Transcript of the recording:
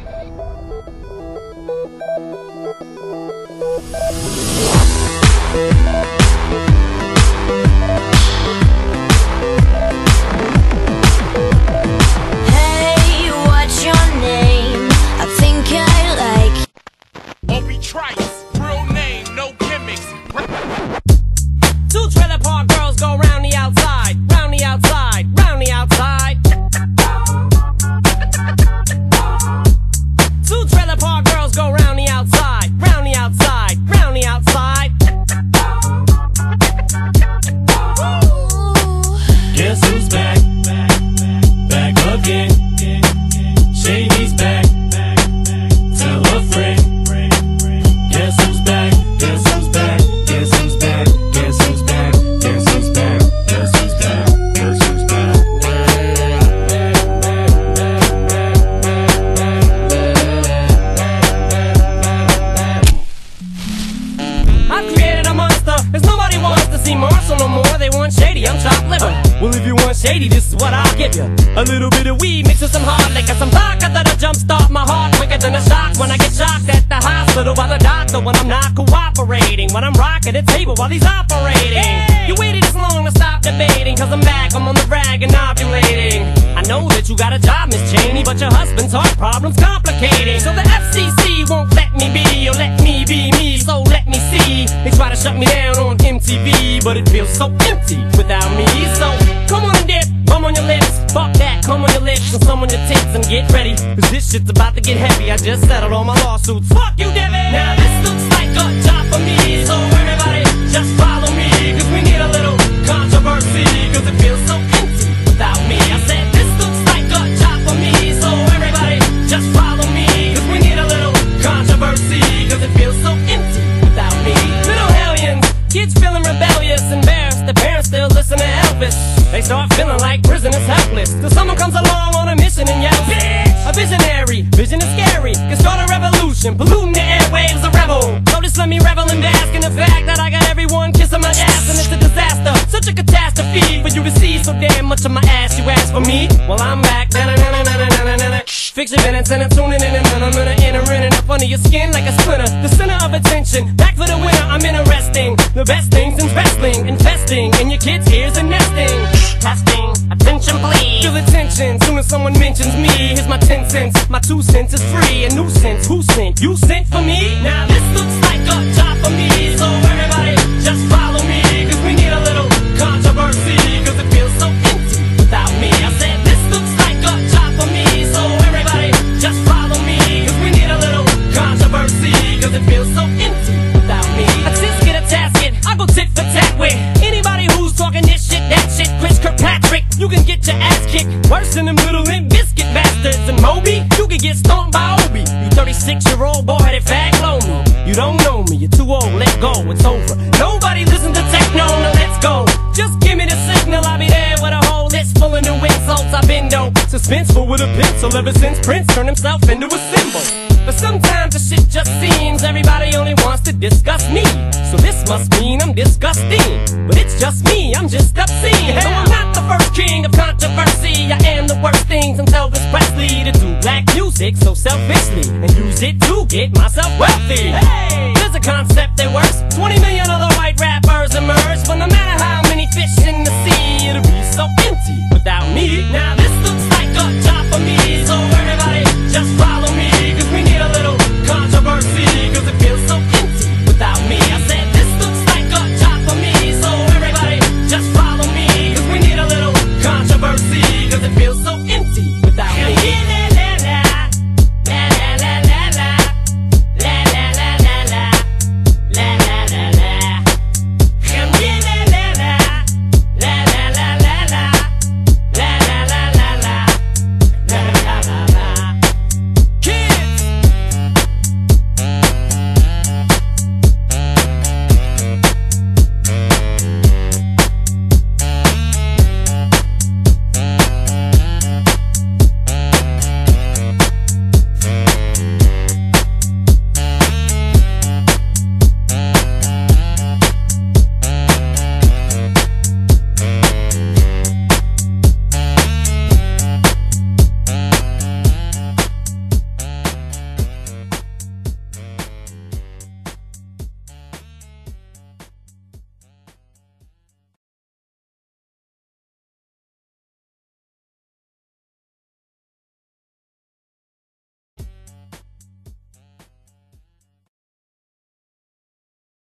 Hey, what's your name? I think I like Obi Trice, real name, no gimmicks. Two trailer park girls go round the outside, round the outside, round the outside. Two trailer park girls go round the outside, round the outside, round the outside. Guess who's back? Back again. Shady's back. Tell a friend. Guess who's back? Guess who's back? Guess who's back? Guess who's back? Guess who's back? Guess who's back? Guess who's back? I've created a monster, cause nobody wants to see Marshall no more. They want Shady, I'm chopped liver. Well, if you want Shady, this is what I'll give you. A little bit of weed mixed with some hard liquor, some vodka that'll jumpstart my heart quicker than a shock when I get shocked at the hospital by the doctor when I'm not cooperating, when I'm rocking the table while he's operating. You waited this long to stop debating, cause I'm back, I'm on the rag and ovulating. I know that you got a job, Miss Cheney, but your husband's heart problem's complicating. So the FCC won't let me be, or let me be me, so let me see. They try to shut me down on MTV, but it feels so empty without me. So come on and dip, bum on your lips, fuck that, come on your lips and some on your tits and get ready, cause this shit's about to get heavy. I just settled all my lawsuits, fuck you, Devin. Now this looks like a job for me, so everybody just follow me, cause we need a little controversy, cause it feels so empty without me. I said this looks like a job for me, so everybody just follow me, cause we need a little controversy, cause it feels so empty without me. Little hellions, kids feeling rebellious, embarrassed, their parents still listen to Elvis. They start feeling like prisoners helpless, till someone comes along on a mission and yells, bitch! A visionary, vision is scary, can start a revolution, polluting the airwaves, a rebel. So just let me revel and bask in the fact that I got everyone kissing my ass, and it's a disaster, such a catastrophe for you to see so damn much of my ass. You ask for me? Well, I'm back. Fix your minutes and I'm tuning in and I'm gonna enter in and up under your skin like a splinter. The center of attention, back for the winner, I'm interesting. The best things in wrestling, investing in your kids' ears and nesting. Testing, attention please. Feel the tension, soon as someone mentions me. Here's my 10 cents, my 2 cents is free. A nuisance, who sent? You sent for me? Now this looks like a job for me, so everybody just follow me, cause we need a little controversy, cause it feels so empty without me. I said this looks like a job for me, so everybody just follow me, cause we need a little controversy, cause it feels so empty without me. I just get a tasket, I go tit for tat with anybody who's talking this shit, that shit. Chris Kirkpatrick, you can get your ass kicked worse than them little Limp Bizkit bastards. And Moby, you can get stomped by Obi. You 36-year-old boy-headed fag, blow me. You don't know me, you're too old, let go, it's over. Nobody listen to techno, now let's go. Just give me the signal, I'll be there with a whole list full of new insults. I've been dope, suspenseful with a pencil ever since Prince turned himself into a symbol. But sometimes the shit just seems everybody only wants to discuss me. So this must mean I'm disgusting, but it's just me, I'm just obscene. So I'm not the first king of controversy, I am the worst thing since Elvis Presley to do black music so selfishly and use it to get myself wealthy. Hey, there's a concept that works. 20 million other white rappers emerge, but no matter how many fish in the sea, it'll be so empty without me. Now